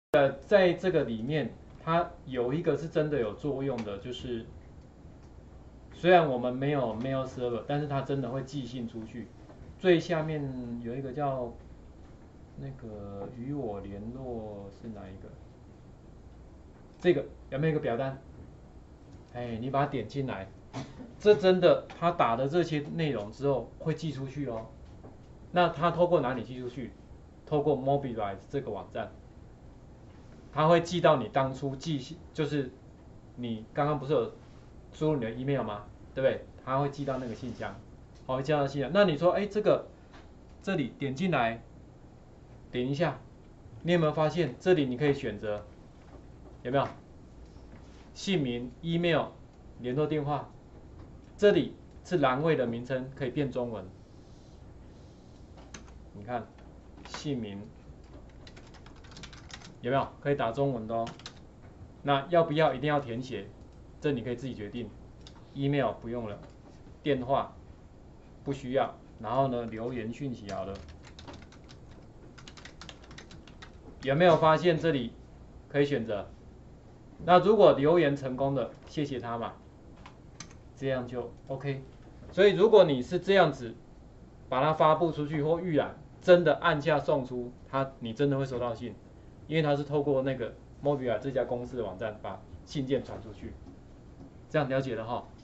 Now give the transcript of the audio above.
在这个里面，它有一个是真的有作用的，就是虽然我们没有 mail server，但是它真的会寄信出去。最下面有一个叫那个与我联络是哪一个？这个有没有一个表单？哎，你把它点进来，这真的，他打的这些内容之后会寄出去哦。那他透过哪里寄出去？透过 Mobilize 这个网站，他会寄到你当初就是你刚刚不是有输入你的 email 吗？对不对？他会寄到那个信箱，好，会寄到信箱。那你说，哎，这里点进来，点一下，你有没有发现这里你可以选择，有没有？姓名、email、联络电话，这里是栏位的名称，可以变中文。你看，姓名有没有可以打中文的哦？那要不要一定要填写？这你可以自己决定。email 不用了，电话不需要，然后呢，留言讯息好了。有没有发现这里可以选择？那如果留言成功的，谢谢他嘛，这样就 OK。所以如果你是这样子把它发布出去或预览，真的按下送出，你真的会收到信，因为它是透过那个 Mobile 这家公司的网站把信件传出去。这样了解了哈。